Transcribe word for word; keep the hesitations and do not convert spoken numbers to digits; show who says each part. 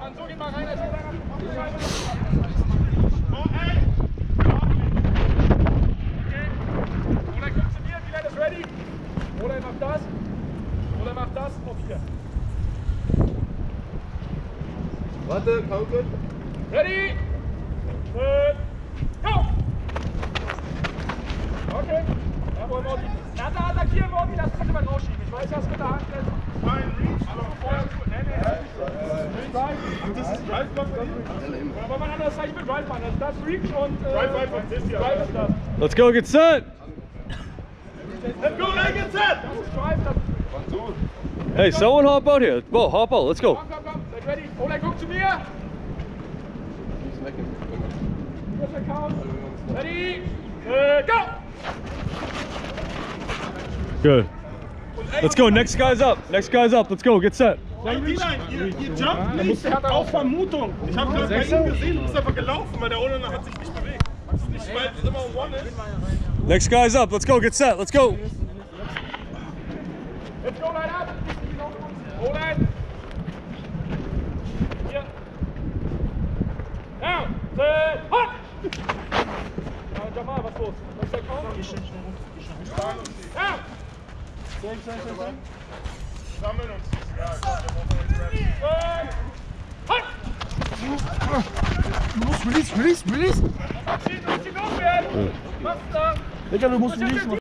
Speaker 1: So, geht mal rein, also oh, ey! Okay. Oder kommt zu mir, Milan ist ready. Oder macht das. Oder macht das. Auf hier.
Speaker 2: Warte, komm gut.
Speaker 1: Ready? Äh, go! Okay. Ja, wollen wir die Erde attackieren wollen, das könnte man rausschieben. Ich weiß, was mit der Hand ist.
Speaker 2: Nein, Reach.
Speaker 1: Aber vorher gut. Nee, nee, das ist Drive.
Speaker 2: Das ist Drive-Block bei dir?
Speaker 1: Oder wollen wir ein anderes Zeichen mit Drive machen? Also das ist Reach und äh,
Speaker 2: Drive, Drive,
Speaker 1: Drive ist das.
Speaker 3: Let's go, get set!
Speaker 2: Let's go, let's get set!
Speaker 1: Das ist Drive, das
Speaker 3: Hey, someone hop out here. Whoa, hop out, let's go.
Speaker 1: Komm, komm, komm, seid ready. Oleg, guck zu mir. Kurzer Count. Ready? Äh, go!
Speaker 3: Good. Let's go, next guy's up. Next guy's up, let's go, get set.
Speaker 2: Nein, Milan, ihr, ihr jumpt nicht auf Vermutung. Ich habe das bei ihm gesehen, du bist einfach gelaufen, weil der Ohne hat sich nicht bewegt. Das ist nicht, weil es immer ein One ist.
Speaker 3: Next guy's up, let's go, get set, let's go.
Speaker 1: Let's go, line up. Oleg. Hier. Down. Set. Hot. Ja, Jamal, was ist los? Was ist der Count? Down.
Speaker 2: Sammeln uns.
Speaker 4: Du musst release, release, release!
Speaker 1: Zieh, zieh los werden! Mach's da!
Speaker 4: Digga, du musst release.